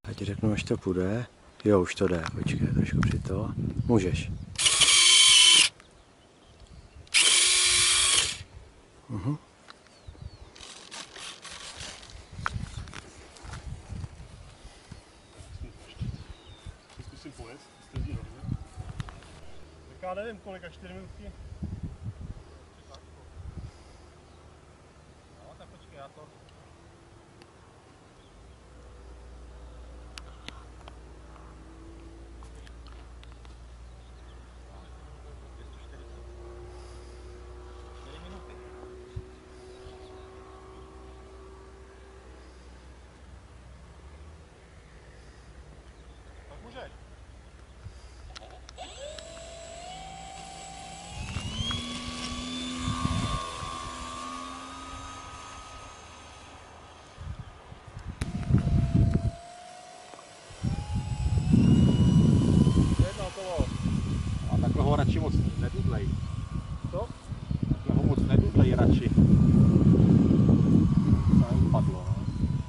Já ti řeknu, až to půjde. Jo, už to jde, počkej, trošku při to. Můžeš. Zkusím pojet, jste zdi rovně. Tak já nevím kolik, 4 minutky. No, tak počkej, já to... Můžeš. Jedno kolo. A takhle ho radši moc nedudlej. Co? Takhle ho moc nedudlej radši. To upadlo, no.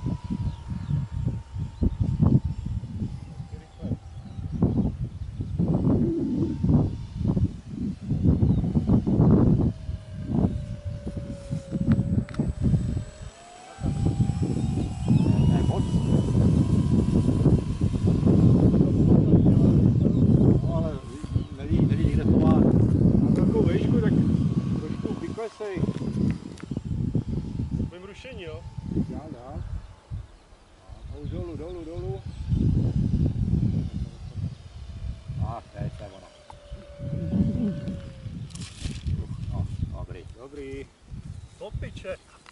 Klesej. Budeme rušení, jo? Dál. A už dolů. A teď je ono. No, dobrý. Do piče.